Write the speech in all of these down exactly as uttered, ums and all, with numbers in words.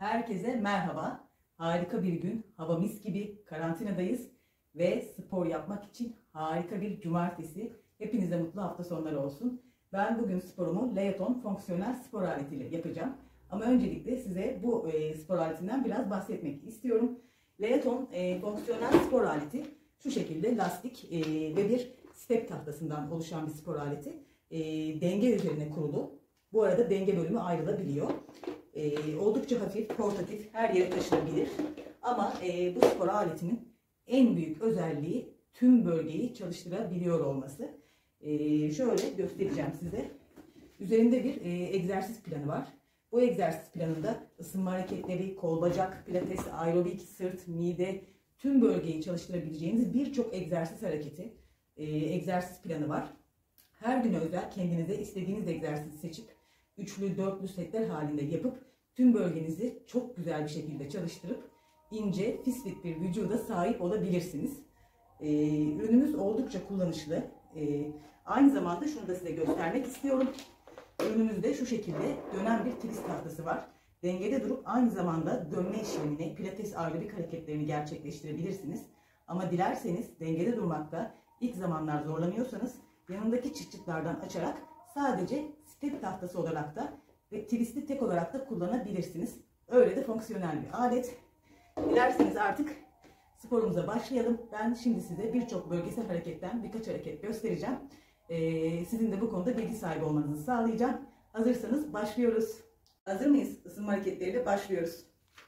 Herkese merhaba. Harika bir gün, hava mis gibi, karantinadayız ve spor yapmak için harika bir cumartesi. Hepinize mutlu hafta sonları olsun. Ben bugün sporumu Layoton fonksiyonel spor aletiyle yapacağım. Ama öncelikle size bu e, spor aletinden biraz bahsetmek istiyorum. Layoton e, fonksiyonel spor aleti şu şekilde lastik e, ve bir step tahtasından oluşan bir spor aleti. E, denge üzerine kurulu. Bu arada denge bölümü ayrılabiliyor. Ee, oldukça hafif, portatif, her yere taşınabilir. Ama e, bu spor aletinin en büyük özelliği tüm bölgeyi çalıştırabiliyor olması. Ee, şöyle göstereceğim size. Üzerinde bir e, egzersiz planı var. Bu egzersiz planında ısınma hareketleri, kol, bacak, pilates, aerobik, sırt, mide, tüm bölgeyi çalıştırabileceğiniz birçok egzersiz hareketi, e, egzersiz planı var. Her gün özel kendinize istediğiniz egzersizi seçip üçlü, dörtlü setler halinde yapıp tüm bölgenizi çok güzel bir şekilde çalıştırıp ince, fisfit bir vücuda sahip olabilirsiniz. Ee, ürünümüz oldukça kullanışlı. Ee, aynı zamanda şunu da size göstermek istiyorum. Ürünümüzde şu şekilde dönen bir twist tahtası var. Dengede durup aynı zamanda dönme işlemini, pilates aerobik hareketlerini gerçekleştirebilirsiniz. Ama dilerseniz dengede durmakta ilk zamanlar zorlanıyorsanız yanındaki çıt çıtlardan açarak sadece step tahtası olarak da ve twist'i tek olarak da kullanabilirsiniz. Öyle de fonksiyonel bir alet. Dilerseniz artık sporumuza başlayalım. Ben şimdi size birçok bölgesel hareketten birkaç hareket göstereceğim. Ee, sizin de bu konuda bilgi sahibi olmanızı sağlayacağım. Hazırsanız başlıyoruz. Hazır mıyız? Isınma hareketleriyle başlıyoruz.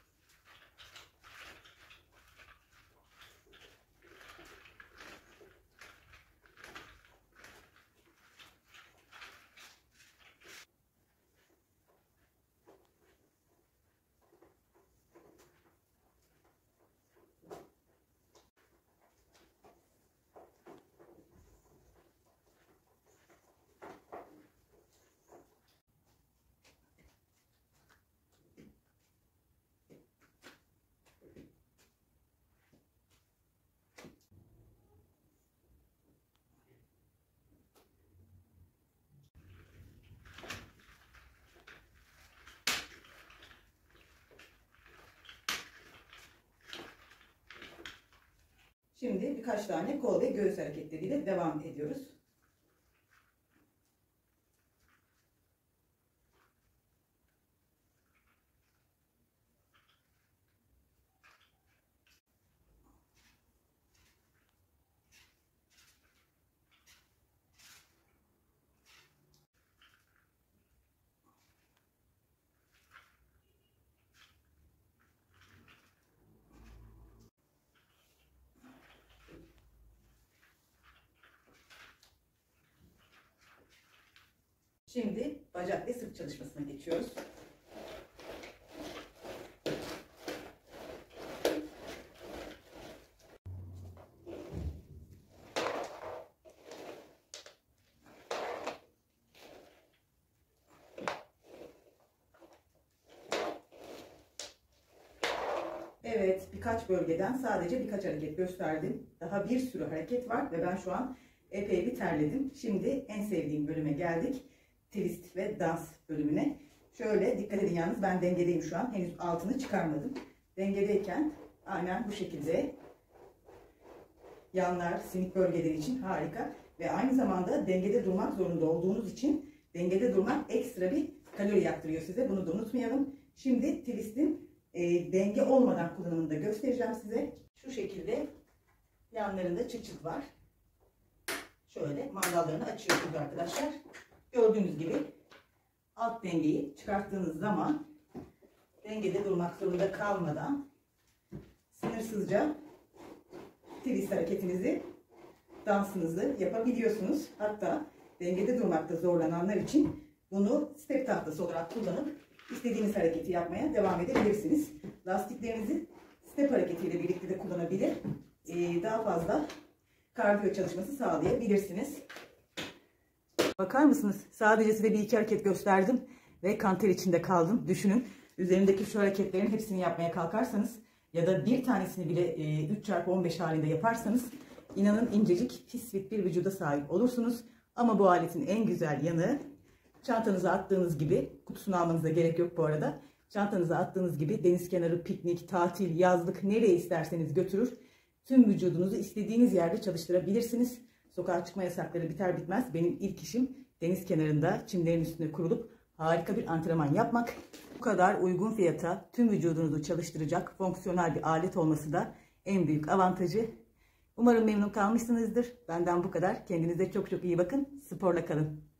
Şimdi birkaç tane kol ve göğüs hareketleriyle devam ediyoruz. Şimdi bacak ve sırt çalışmasına geçiyoruz. Evet, birkaç bölgeden sadece birkaç hareket gösterdim. Daha bir sürü hareket var ve ben şu an epey bir terledim. Şimdi en sevdiğim bölüme geldik. Twist ve dans bölümüne. Şöyle dikkat edin, yalnız ben dengedeyim şu an. Henüz altını çıkarmadım. Dengedeyken aynen bu şekilde yanlar, simit bölgeleri için harika. Ve aynı zamanda dengede durmak zorunda olduğunuz için dengede durmak ekstra bir kalori yaktırıyor size. Bunu da unutmayalım. Şimdi twist'in e, denge olmadan kullanımını da göstereceğim size. Şu şekilde yanlarında çıt çıt var. Şöyle mandallarını açıyorsunuz arkadaşlar. Gördüğünüz gibi alt dengeyi çıkarttığınız zaman dengede durmak zorunda kalmadan sınırsızca twist hareketinizi, dansınızı yapabiliyorsunuz. Hatta dengede durmakta zorlananlar için bunu step tahtası olarak kullanıp istediğiniz hareketi yapmaya devam edebilirsiniz. Lastiklerinizi step hareketiyle birlikte de kullanabilir. Ee, daha fazla kardiyo çalışması sağlayabilirsiniz. Bakar mısınız? Sadece size bir iki hareket gösterdim ve kanter içinde kaldım. Düşünün, üzerindeki şu hareketlerin hepsini yapmaya kalkarsanız ya da bir tanesini bile üç çarpı on beş halinde yaparsanız inanın incecik, fisfit bir vücuda sahip olursunuz. Ama bu aletin en güzel yanı, çantanıza attığınız gibi, kutusunu almanıza gerek yok bu arada. Çantanıza attığınız gibi deniz kenarı, piknik, tatil, yazlık nereye isterseniz götürür. Tüm vücudunuzu istediğiniz yerde çalıştırabilirsiniz. Sokağa çıkma yasakları biter bitmez benim ilk işim deniz kenarında çimlerin üstüne kurulup harika bir antrenman yapmak. Bu kadar uygun fiyata tüm vücudunuzu çalıştıracak fonksiyonel bir alet olması da en büyük avantajı. Umarım memnun kalmışsınızdır. Benden bu kadar. Kendinize çok çok iyi bakın. Sporla kalın.